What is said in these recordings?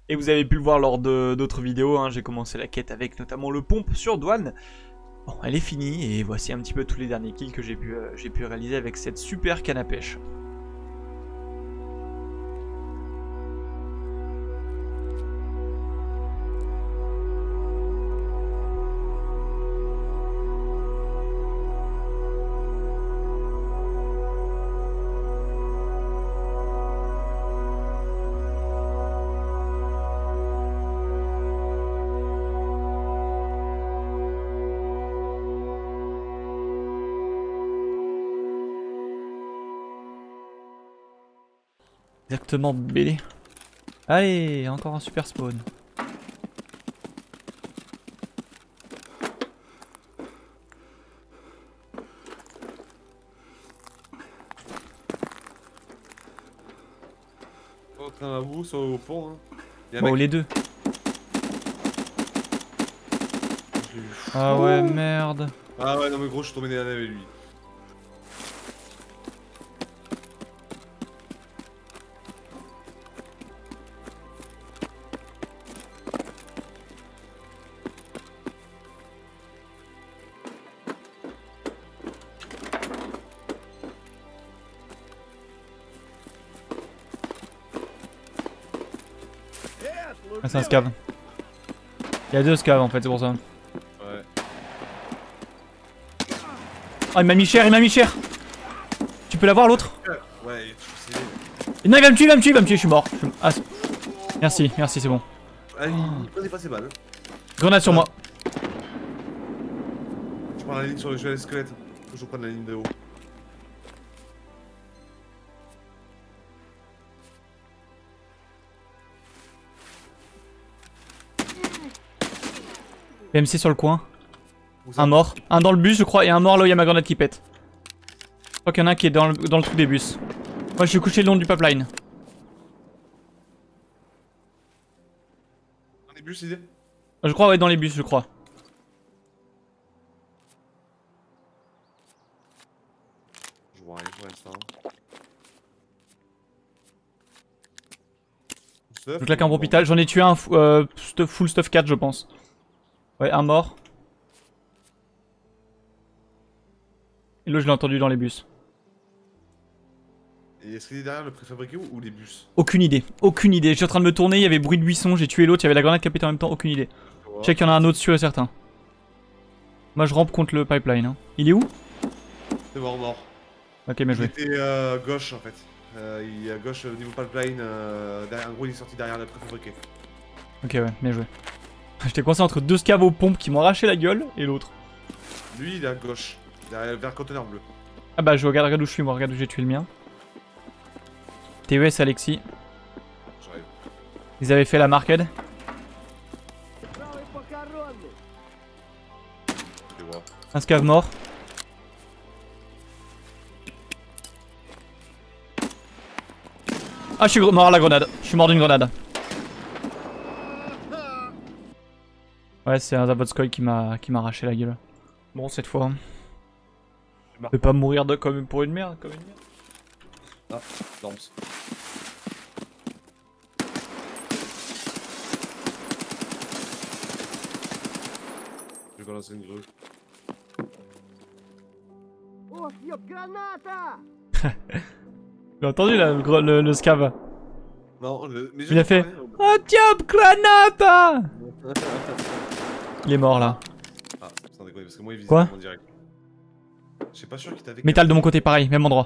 Et vous avez pu le voir lors d'autres vidéos, hein, j'ai commencé la quête avec notamment le pompe sur douane. Bon, elle est finie et voici un petit peu tous les derniers kills que j'ai pu réaliser avec cette super canne à pêche. Exactement, BD. Allez, encore un super spawn. Soit au train à vous, soit au pont. Hein. Bon, les deux. Ah ouais, merde. Ah ouais, non mais gros, je suis tombé dans la avec lui. Ah, c'est un scav. Il y a deux scavs en fait, c'est pour ça. Ouais. Oh, il m'a mis cher, il m'a mis cher. Tu peux l'avoir l'autre? Ouais, tu sais. Non, il va me tuer, il va me tuer, il va me tuer, je suis mort. Ah, merci, merci, c'est bon. Ah, il prenait pas ses balles. Grenade sur moi. Je prends la ligne sur le squelette. Faut que je prenne la ligne de haut. PMC sur le coin. Où ça? Un mort. Un dans le bus, je crois, et un mort là où il y a ma grenade qui pète. Je crois qu'il y en a un qui est dans le trou des bus. Moi, je suis couché le long du pipeline. Dans les bus, idée? Je crois, ouais, dans les bus, je crois. Je vois rien pour l'instant. Je claque un bon hôpital. J'en ai tué un full stuff 4, je pense. Ouais, un mort. Et l'autre, je l'ai entendu dans les bus. Et est-ce qu'il est derrière le préfabriqué ou les bus? Aucune idée. Aucune idée. Je suis en train de me tourner, il y avait bruit de buisson, j'ai tué l'autre, il y avait la grenade qui a pété en même temps. Aucune idée. Je sais qu'il y en a un autre sûr et certain. Moi, je rampe contre le pipeline. Hein. Il est où? C'est mort, mort. Ok, bien joué. Il était gauche en fait. Il est à gauche au niveau pipeline. Derrière, en gros, il est sorti derrière le préfabriqué. Ok, ouais, bien joué. J'étais coincé entre deux scavs aux pompes qui m'ont arraché la gueule et l'autre. Lui, il est à gauche. Derrière, vers le conteneur bleu. Ah bah, je regarde où je suis, moi, regarde où j'ai tué le mien. TES, Alexis. J'arrive. Ils avaient fait la marquade. Je les vois. Un scav mort. Ah, je suis mort à la grenade. Je suis mort d'une grenade. Ouais, c'est un Zavodskoy qui m'a arraché la gueule. Bon, cette fois. Je vais pas mourir comme pour une merde. Ah, lance. Je vais balancer une grue. J'ai entendu là, le scav. Non, mais Il a fait Oh diable, granata. Il est mort là. Ah, sans déconner, parce que moi il visait Quoi? en direct. Je suis pas sûr qu'il t'avait. Métal de mon côté, pareil, même endroit.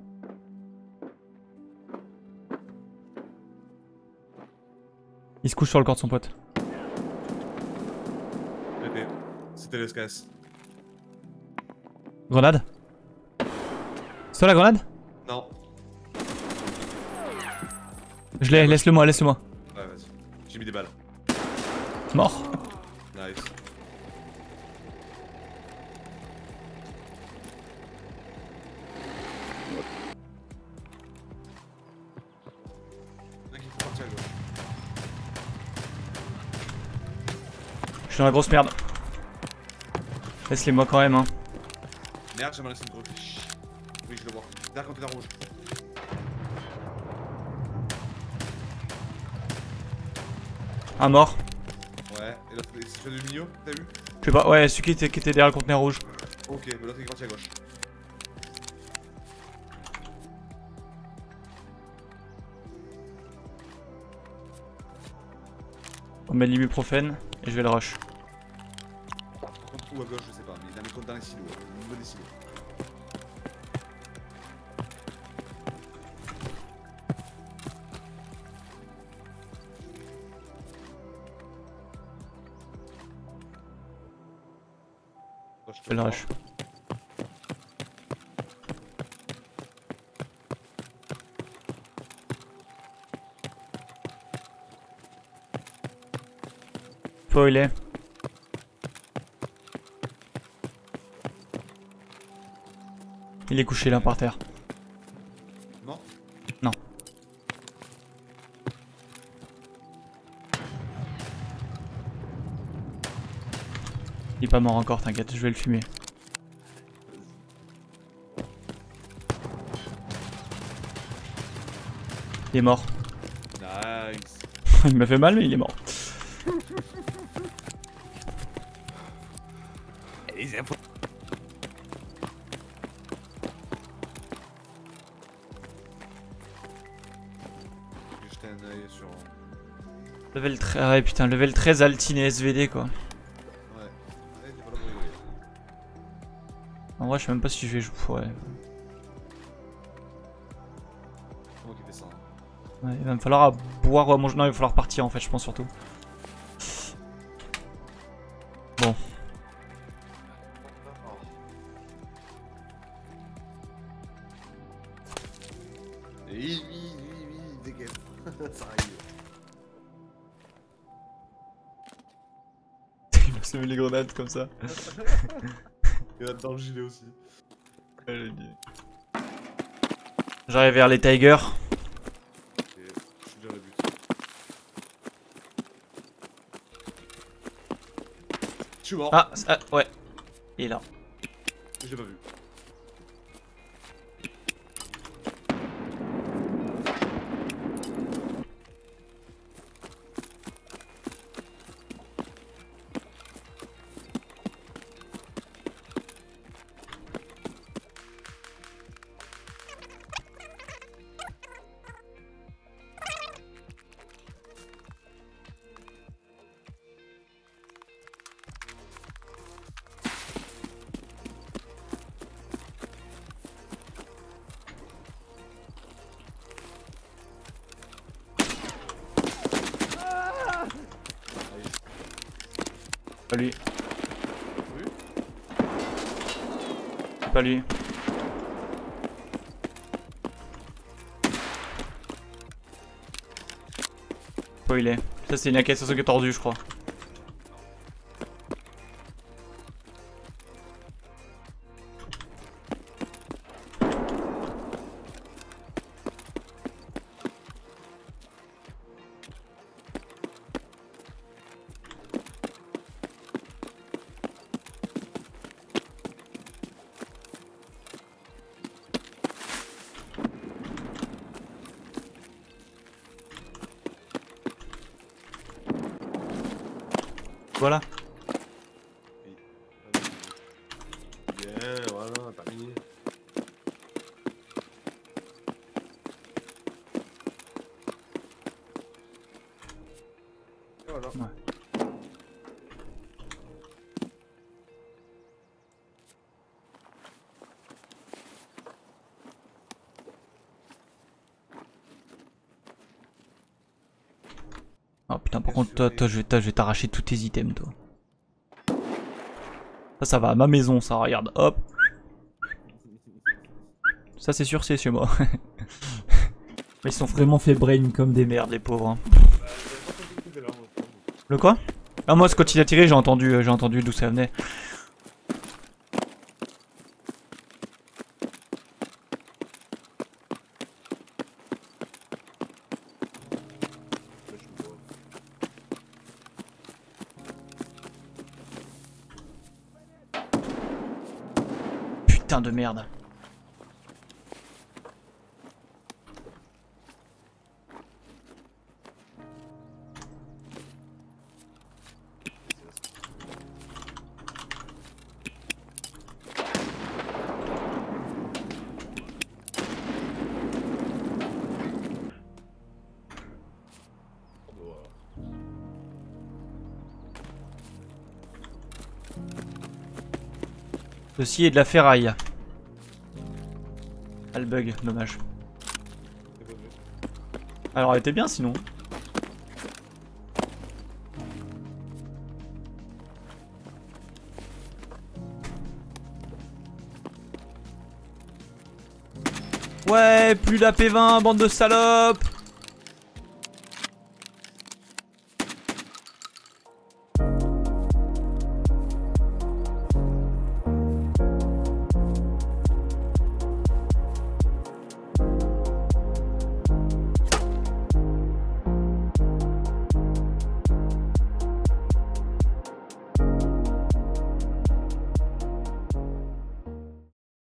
Il se couche sur le corps de son pote. C'était le SKS. Grenade? C'est toi la grenade? Non. Je l'ai, laisse-le moi, laisse-le moi. Ouais, vas-y. J'ai mis des balles. Mort. Nice. Mec, il faut partir à gauche. Je suis dans la grosse merde. Laisse-les moi quand même, hein. Merde, j'ai mal laissé une grue. Oui, je le vois. Derrière conteneur rouge. Un mort. Ouais, et l'autre, c'est celui du milieu, t'as vu? Je sais pas, ouais, celui qui était derrière le conteneur rouge. Ok, mais l'autre il est parti à gauche. On met l'ibuprofène et je vais le rush. Par contre, où à gauche, je sais pas, mais il a mis dans les silos, au niveau des silos. Je vais le rush. Faut il est. Il est couché là par terre. Non. Non. Il est pas mort encore, t'inquiète, je vais le fumer. Il est mort. Nice. Il m'a fait mal mais il est mort. Les infos. J'ai jeté un œil sur. Level 13, ah ouais putain, level 13 Altine et SVD quoi. Ouais. Ouais, t'es pas là pour rigoler. En vrai je sais même pas si je vais jouer. Ouais. Comment qu'il descend? Ouais, il va me falloir boire ou à manger. Non, il va falloir partir en fait, je pense surtout. Bon. Oui, t'inquiète. Ça arrive. Il m'a semé les grenades comme ça. Il y en a dans le gilet aussi. J'arrive vers les Tigers. Ok, je suis déjà à la but. Je suis mort. Ah, ouais. Il est là. Je l'ai pas vu. Pas lui. Oui. C'est pas lui. Où il est. Ça c'est une AK-500 qui est tordue je crois. Voilà. Bien, voilà, terminé. Et voilà. Ouais. Oh putain, par contre, toi, je vais t'arracher tous tes items, toi. Ça va à ma maison, ça, regarde, hop. Ça, c'est sûr, c'est chez moi. Mais ils sont vraiment fait brain comme des merdes, les pauvres. Hein. Le quoi? Ah, moi, quand il a tiré, j'ai entendu d'où ça venait. Putain de merde. Ceci est de la ferraille. Ah, le bug, dommage. Alors elle était bien sinon. Ouais, plus la P20, bande de salopes.